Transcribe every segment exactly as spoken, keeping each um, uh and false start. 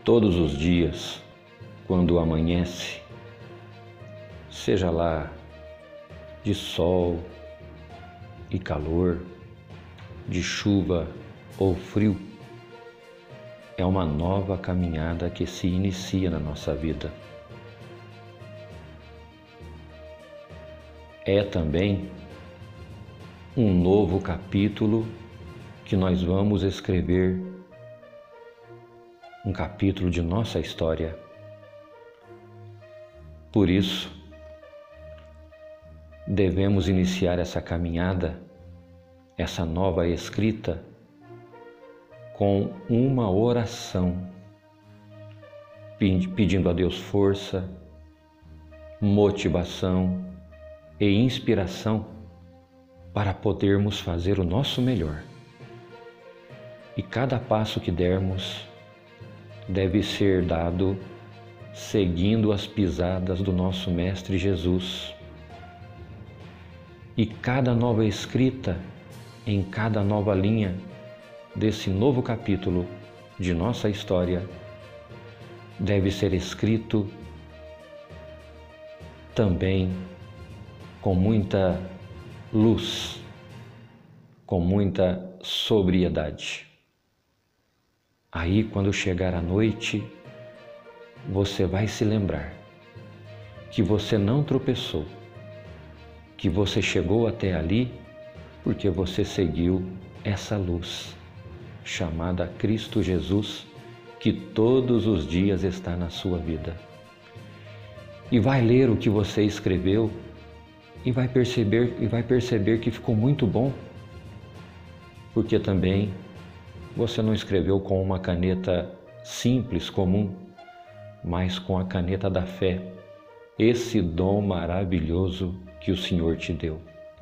Todos os dias, quando amanhece, seja lá de sol e calor, de chuva ou frio, é uma nova caminhada que se inicia na nossa vida. É também um novo capítulo que nós vamos escrever, um capítulo de nossa história. Por isso, devemos iniciar essa caminhada, essa nova escrita, com uma oração, pedindo a Deus força, motivação e inspiração para podermos fazer o nosso melhor. E cada passo que dermos deve ser dado seguindo as pisadas do nosso Mestre Jesus. E cada nova escrita, em cada nova linha desse novo capítulo de nossa história, deve ser escrito também com muita luz, com muita sobriedade. Aí, quando chegar a noite, você vai se lembrar que você não tropeçou, que você chegou até ali porque você seguiu essa luz chamada Cristo Jesus, que todos os dias está na sua vida. E vai ler o que você escreveu e vai perceber, e vai perceber que ficou muito bom, porque também você não escreveu com uma caneta simples, comum, mas com a caneta da fé, esse dom maravilhoso que o Senhor te deu.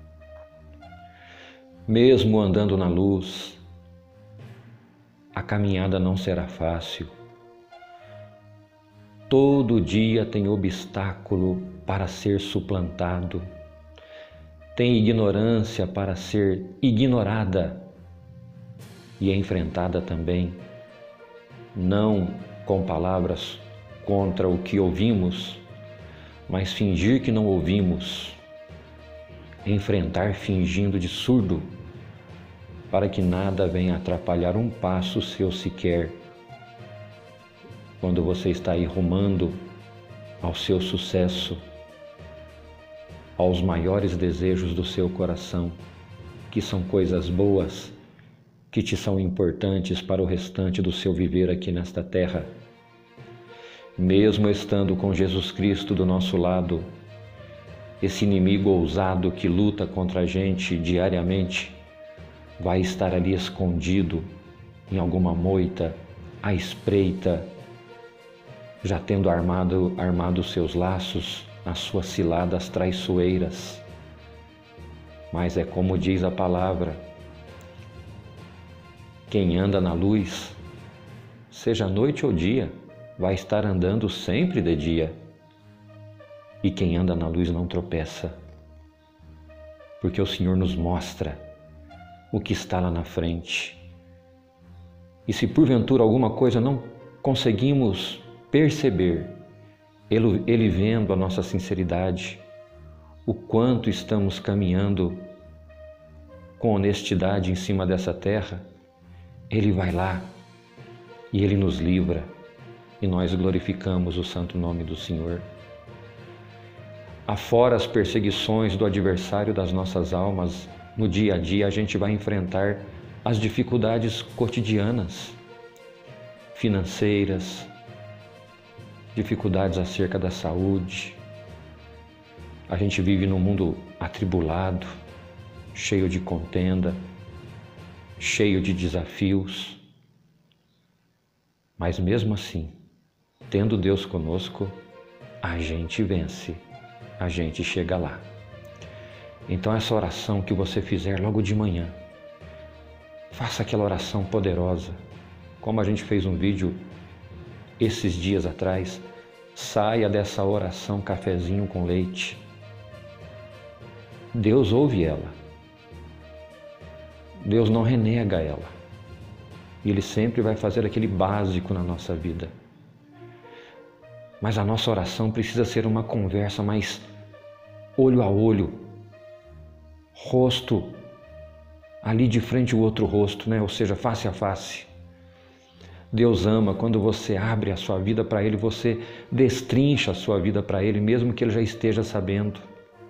Mesmo andando na luz, a caminhada não será fácil. Todo dia tem obstáculo para ser suplantado, tem ignorância para ser ignorada e enfrentada também, não com palavras contra o que ouvimos, mas fingir que não ouvimos, enfrentar fingindo de surdo, para que nada venha atrapalhar um passo seu sequer, quando você está aí rumando ao seu sucesso, aos maiores desejos do seu coração, que são coisas boas, que te são importantes para o restante do seu viver aqui nesta terra. Mesmo estando com Jesus Cristo do nosso lado, esse inimigo ousado que luta contra a gente diariamente vai estar ali escondido em alguma moita, à espreita, já tendo armado, armado os seus laços, as suas ciladas traiçoeiras. Mas é como diz a palavra: quem anda na luz, seja noite ou dia, vai estar andando sempre de dia. E quem anda na luz não tropeça, porque o Senhor nos mostra o que está lá na frente. E se porventura alguma coisa não conseguimos perceber, Ele, ele vendo a nossa sinceridade, o quanto estamos caminhando com honestidade em cima dessa terra, Ele vai lá e Ele nos livra, e nós glorificamos o santo nome do Senhor. Afora as perseguições do adversário das nossas almas, no dia a dia a gente vai enfrentar as dificuldades cotidianas, financeiras, dificuldades acerca da saúde. A gente vive num mundo atribulado, cheio de contenda, cheio de desafios. Mas mesmo assim, tendo Deus conosco, a gente vence, a gente chega lá. Então essa oração que você fizer logo de manhã, faça aquela oração poderosa, como a gente fez um vídeo esses dias atrás. Saia dessa oração cafezinho com leite. Deus ouve ela. Deus não renega ela. E Ele sempre vai fazer aquele básico na nossa vida. Mas a nossa oração precisa ser uma conversa mais olho a olho, rosto ali de frente ao outro rosto, né? Ou seja, face a face. Deus ama quando você abre a sua vida para Ele, você destrincha a sua vida para Ele, mesmo que Ele já esteja sabendo.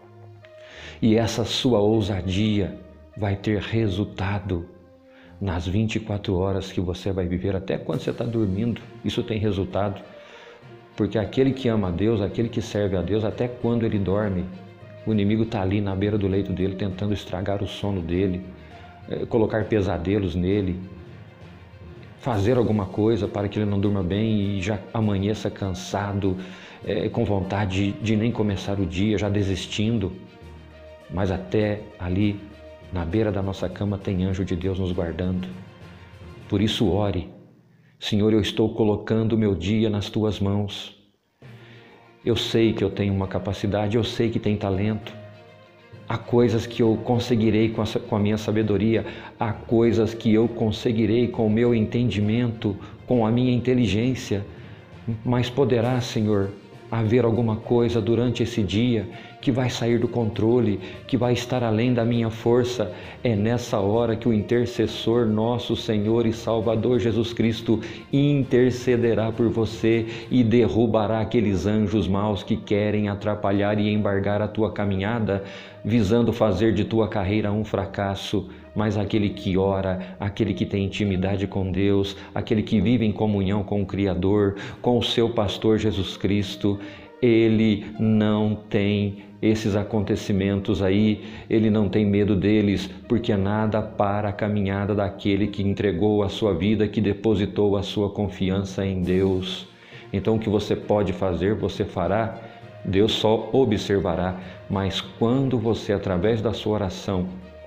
E essa sua ousadia vai ter resultado nas vinte e quatro horas que você vai viver, até quando você está dormindo, isso tem resultado. Porque aquele que ama a Deus, aquele que serve a Deus, até quando ele dorme, o inimigo está ali na beira do leito dele, tentando estragar o sono dele, colocar pesadelos nele, fazer alguma coisa para que ele não durma bem e já amanheça cansado, é, com vontade de, de nem começar o dia, já desistindo. Mas até ali, na beira da nossa cama, tem anjo de Deus nos guardando. Por isso ore: Senhor, eu estou colocando o meu dia nas Tuas mãos. Eu sei que eu tenho uma capacidade, eu sei que tem talento. Há coisas que eu conseguirei com a, com a minha sabedoria, há coisas que eu conseguirei com o meu entendimento, com a minha inteligência. Mas poderá, Senhor, haver alguma coisa durante esse dia que vai sair do controle, que vai estar além da minha força. É nessa hora que o intercessor, nosso Senhor e Salvador Jesus Cristo, intercederá por você e derrubará aqueles anjos maus que querem atrapalhar e embargar a tua caminhada, visando fazer de tua carreira um fracasso. Mas aquele que ora, aquele que tem intimidade com Deus, aquele que vive em comunhão com o Criador, com o seu pastor Jesus Cristo, ele não tem esses acontecimentos aí, ele não tem medo deles, porque nada para a caminhada daquele que entregou a sua vida, que depositou a sua confiança em Deus. Então o que você pode fazer, você fará, Deus só observará. Mas quando você, através da sua oração,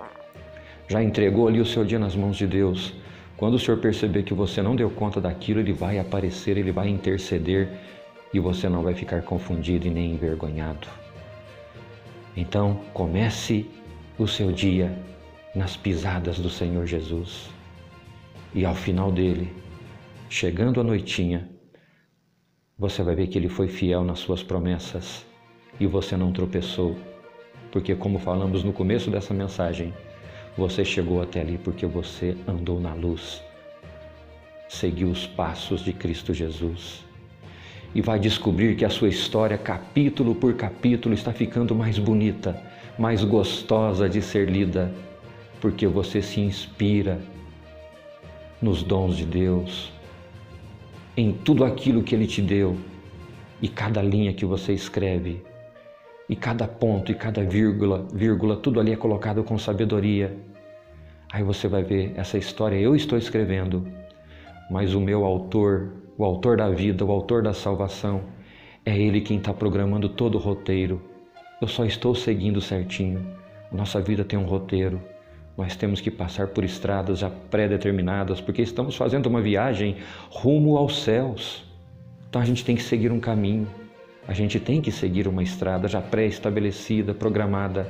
já entregou ali o seu dia nas mãos de Deus, quando o Senhor perceber que você não deu conta daquilo, Ele vai aparecer, Ele vai interceder e você não vai ficar confundido e nem envergonhado. Então, comece o seu dia nas pisadas do Senhor Jesus e ao final dele, chegando a noitinha, você vai ver que Ele foi fiel nas suas promessas e você não tropeçou, porque como falamos no começo dessa mensagem, você chegou até ali porque você andou na luz, seguiu os passos de Cristo Jesus e vai descobrir que a sua história, capítulo por capítulo, está ficando mais bonita, mais gostosa de ser lida, porque você se inspira nos dons de Deus, em tudo aquilo que Ele te deu, e cada linha que você escreve, e cada ponto, e cada vírgula, vírgula, tudo ali é colocado com sabedoria. Aí você vai ver, essa história eu estou escrevendo, mas o meu autor, o autor da vida, o autor da salvação, é Ele quem está programando todo o roteiro. Eu só estou seguindo certinho. Nossa vida tem um roteiro. Nós temos que passar por estradas já pré-determinadas, porque estamos fazendo uma viagem rumo aos céus. Então a gente tem que seguir um caminho. A gente tem que seguir uma estrada já pré-estabelecida, programada.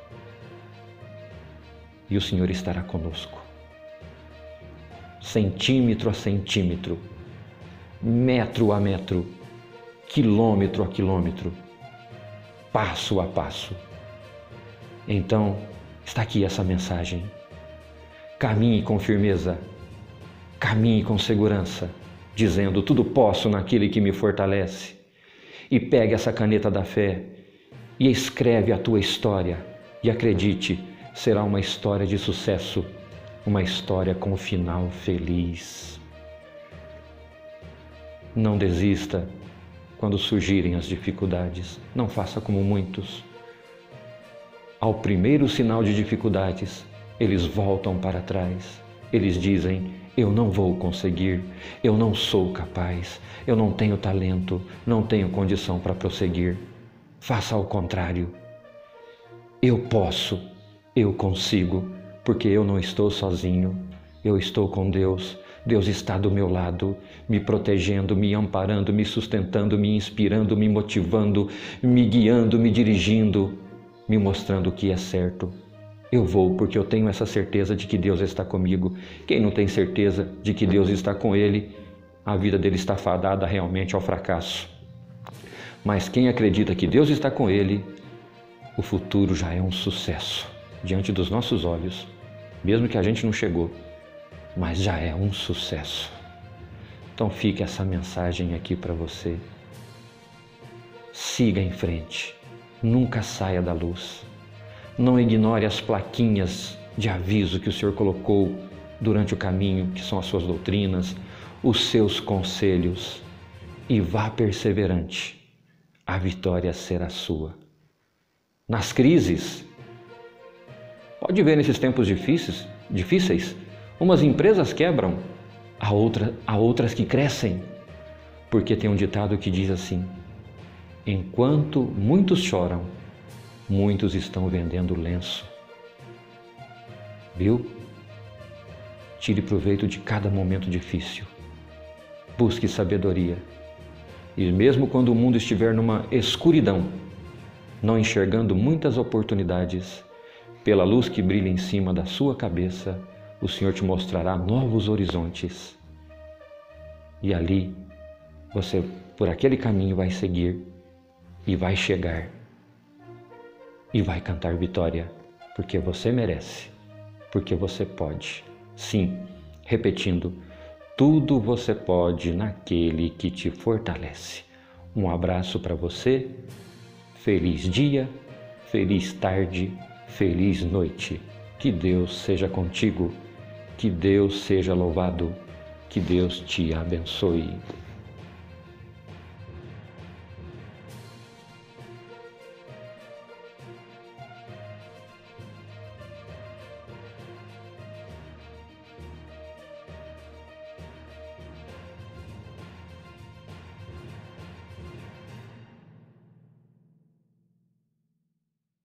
E o Senhor estará conosco. Centímetro a centímetro, metro a metro, quilômetro a quilômetro, passo a passo. Então, está aqui essa mensagem. Caminhe com firmeza, caminhe com segurança, dizendo: tudo posso naquele que me fortalece. E pegue essa caneta da fé e escreve a tua história. E acredite, será uma história de sucesso, uma história com final feliz. Não desista quando surgirem as dificuldades. Não faça como muitos. Ao primeiro sinal de dificuldades, eles voltam para trás. Eles dizem: eu não vou conseguir, eu não sou capaz, eu não tenho talento, não tenho condição para prosseguir. Faça ao contrário. Eu posso, eu consigo, porque eu não estou sozinho, eu estou com Deus. Deus está do meu lado, me protegendo, me amparando, me sustentando, me inspirando, me motivando, me guiando, me dirigindo, me mostrando o que é certo. Eu vou porque eu tenho essa certeza de que Deus está comigo. Quem não tem certeza de que Deus está com ele, a vida dele está fadada realmente ao fracasso. Mas quem acredita que Deus está com ele, o futuro já é um sucesso diante dos nossos olhos, mesmo que a gente não chegou, mas já é um sucesso. Então fique essa mensagem aqui para você. Siga em frente, nunca saia da luz. Não ignore as plaquinhas de aviso que o Senhor colocou durante o caminho, que são as suas doutrinas, os seus conselhos, e vá perseverante. A vitória será sua. Nas crises, pode ver nesses tempos difíceis, difíceis, umas empresas quebram, há, outra, há outras que crescem, porque tem um ditado que diz assim: enquanto muitos choram, muitos estão vendendo lenço. Viu? Tire proveito de cada momento difícil. Busque sabedoria. E mesmo quando o mundo estiver numa escuridão, não enxergando muitas oportunidades, pela luz que brilha em cima da sua cabeça, o Senhor te mostrará novos horizontes. E ali, você por aquele caminho vai seguir e vai chegar e vai cantar vitória, porque você merece, porque você pode. Sim, repetindo, tudo você pode naquele que te fortalece. Um abraço para você, feliz dia, feliz tarde, feliz noite. Que Deus seja contigo, que Deus seja louvado, que Deus te abençoe.